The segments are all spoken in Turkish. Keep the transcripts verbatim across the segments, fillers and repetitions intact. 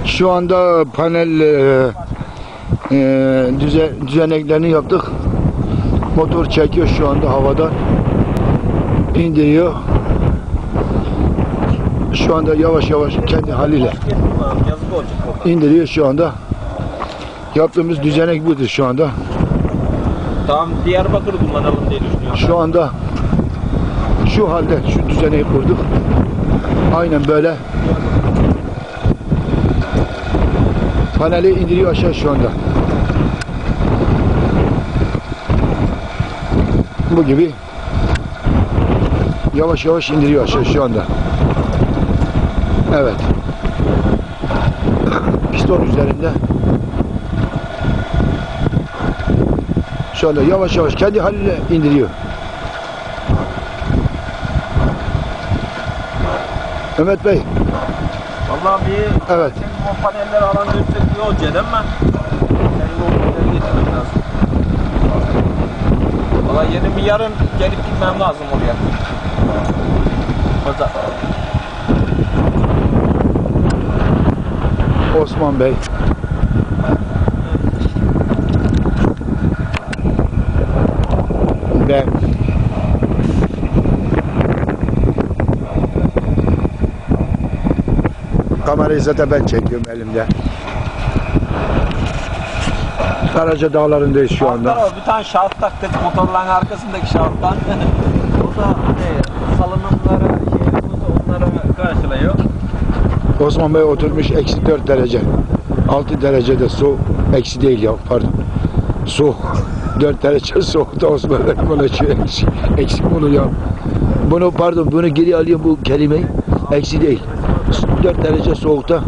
Şu anda panel e, e, düze, düzeneklerini yaptık. Motor çekiyor şu anda havada. İndiriyor. Şu anda yavaş yavaş kendi haliyle indiriyor şu anda. Yaptığımız düzenek budur şu anda. Tamam, Diyarbakır'ı kullanalım diye düşünüyorum. Şu anda şu halde şu düzeneyi kurduk. Aynen böyle. Paneli indiriyor aşağı şu anda. Bu gibi yavaş yavaş indiriyor aşağı şu anda. Evet. Piston üzerinde. Şu anda yavaş yavaş kendi haliyle indiriyor. Mehmet Bey. Vallahi bir Evet. o panelleri alan gösteriyor olacak ama senin o panelleri getirmem lazım. Vallahi yeni bir yarın gelip gitmem lazım oraya. Pazar. Osman Bey. Ben kamerayı zaten ben çekiyorum elimde. Karaca Dağları'ndayız şu anda. Altlara bir tane şaft taktık motorların arkasındaki şafttan. O da hani salınımları, şeylerimizi onlara karşılıyor. Osman Bey oturmuş eksi dört derece. Altı derecede soğuk. Eksi değil ya, pardon. Soğuk. Dört derece soğukta Osman Bey konuşuyor. Eksi, eksi bunu ya. Bunu pardon bunu geri alıyorum bu kelimeyi. Eksi değil. Dört derece soğukta.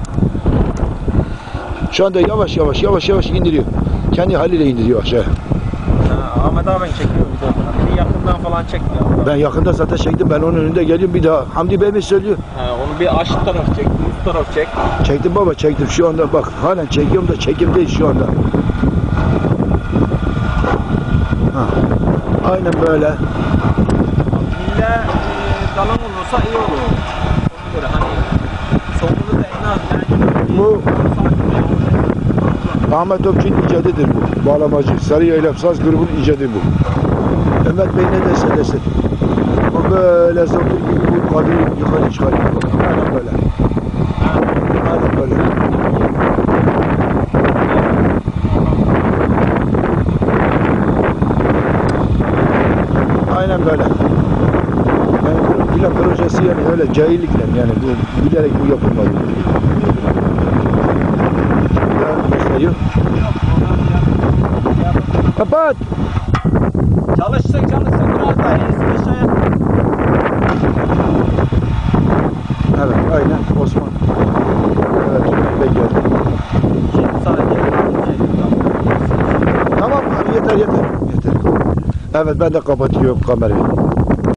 Şu anda yavaş yavaş yavaş yavaş indiriyor. Kendi haliyle indiriyor aşağı. Ha, Ahmet abi ben çekiyorum bir daha. Bir yakından falan çekmiyor. Ben yakında zaten çektim. Ben onun önünde geliyorum bir daha. Hamdi Bey mi söylüyor? Ha, onu bir aşağı taraf çek, üst taraf çek. Çektim baba çektim. Şu anda bak halen çekiyorum da çekimdeyiz şu anda. Ha. Aynen böyle. İlle e, dalan olursa iyi olur. Ona göre hani sonunu da en az yani. Bu Ahmet Topçu'nun icadıdır bu. Bağlamacı. Sarı Yaylap Saz grubunun icadı bu. Mehmet Bey ne dese desin. Bu böyle zımbır gibi bu kadını yukarı çıkarıyor. Aynen böyle. Aynen böyle. Aynen böyle. Yani bu plan projesi yani öyle cahillikle yani bu bilerek bu yapılmadı. Gösteriyor. Kapat. Çalışsın çalışsın biraz daha iyisi aşağıya. Evet aynen Osman. Evet Bey geldi. Şimdi sadece Tamam abi yeter yeter. Yeter. Evet ben de kapatıyorum kamerayı.